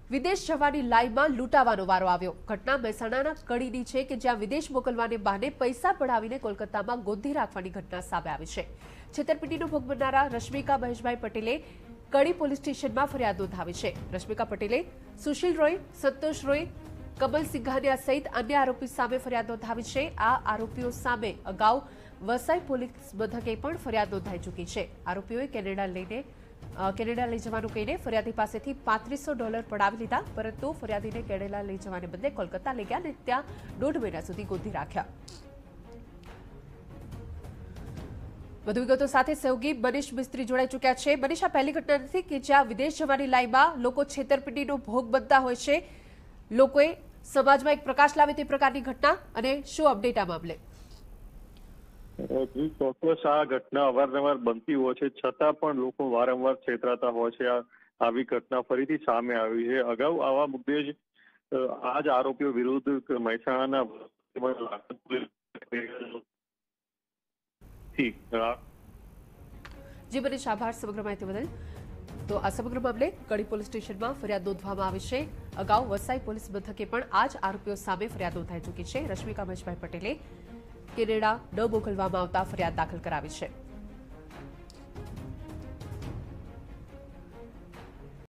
વિદેશ જવાની લાઈનમાં લૂંટાવાનો વારો આવ્યો। ઘટના મહેસાણાના કડીની છે કે જ્યાં વિદેશ મોકલવાને બહાને પૈસા પડાવીને કોલકાતામાં ગોંધી રાખવાની ઘટના સામે આવી છે। છેતરપિંડીનો ભોગ બનનારા રશ્મિકા મહેશભાઈ પટેલે કડી પોલીસ સ્ટેશનમાં ફરિયાદ નોંધાવી છે। રશ્મિકા પટેલે સુશીલ રોય, સંતોષ રોય, કમલ સિંઘાનિયા સહિત અન્ય આરોપી સામે ફરિયાદ નોંધાવી છે। આ આરોપીઓ સામે અગાઉ વસાઈ પોલીસ મથકે પણ ફરિયાદ નોંધાઈ ચૂકી છે। આરોપીઓએ કેનેડા લઈ જવાનું કહીને ફરિયાદી પાસેથી $3500 પડાવી લીધા, પરંતુ ફરિયાદીને કેનેડા લઈ જવાને બદલે કોલકાતા લઈ ગયા અને ત્યાં 1.5 મહિના સુધી ગોંધી રાખ્યા। વધુ વિગતો સાથે સહયોગી મનીષ મિસ્ત્રી જોડાઈ ચૂક્યા છે। મનીષ, આ પહેલી ઘટના નથી કે જ્યાં વિદેશ જવાની લાઈનમાં લોકો છેતરપિંડીનો ભોગ બનતા હોય છે। લોકોએ સમાજમાં એક પ્રકાશ લાવે તે પ્રકારની ઘટના, અને શું અપડેટ આ મામલે? જી ચોક્કસ, આ ઘટના અવારનવાર બનતી હોય છે, છતાં પણ લોકો વારંવાર છેતરાતા હોય છે। આવી ઘટના ફરીથી સામે આવી છે। અગાઉ આવા મુદ્દે જ આ જ આરોપીઓ વિરુદ્ધ મહેસાણાના જી મનીષ, આભાર સમગ્ર માહિતી બદલ। તો આ સમગ્ર મામલે કડી પોલીસ સ્ટેશનમાં ફરિયાદ નોંધવામાં આવી છે। અગાઉ વસાઈ પોલીસ મથકે પણ આ જ આરોપીઓ સામે ફરિયાદ નોંધાઈ ચૂકી છે। રશ્મિકા મહેશભાઈ પટેલે કેનેડા ન મોકલવામાં આવતા ફરિયાદ દાખલ કરાવી છે।